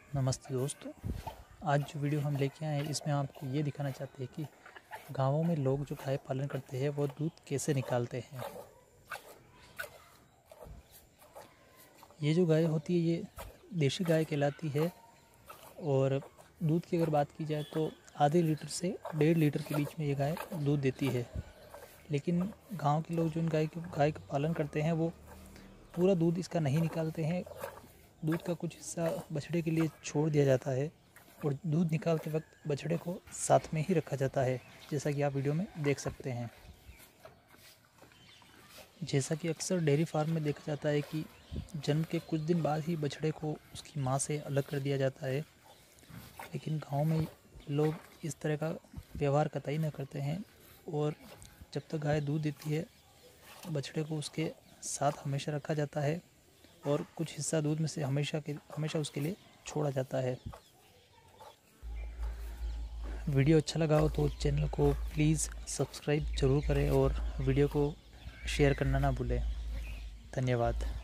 नमस्ते दोस्तों। आज जो वीडियो हम लेके आए हैं इसमें आपको ये दिखाना चाहते हैं कि गांवों में लोग जो गाय पालन करते हैं वो दूध कैसे निकालते हैं। ये जो गाय होती है ये देशी गाय कहलाती है और दूध की अगर बात की जाए तो आधे लीटर से 1.5 लीटर के बीच में ये गाय दूध देती है। लेकिन गांव के लोग जो इन गाय का पालन करते हैं वो पूरा दूध इसका नहीं निकालते हैं। दूध का कुछ हिस्सा बछड़े के लिए छोड़ दिया जाता है और दूध निकालते वक्त बछड़े को साथ में ही रखा जाता है, जैसा कि आप वीडियो में देख सकते हैं। जैसा कि अक्सर डेयरी फार्म में देखा जाता है कि जन्म के कुछ दिन बाद ही बछड़े को उसकी मां से अलग कर दिया जाता है, लेकिन गांव में लोग इस तरह का व्यवहार कतई न करते हैं और जब तक गाय दूध देती है बछड़े को उसके साथ हमेशा रखा जाता है और कुछ हिस्सा दूध में से हमेशा उसके लिए छोड़ा जाता है। वीडियो अच्छा लगा हो तो चैनल को प्लीज़ सब्सक्राइब ज़रूर करें और वीडियो को शेयर करना ना भूलें। धन्यवाद।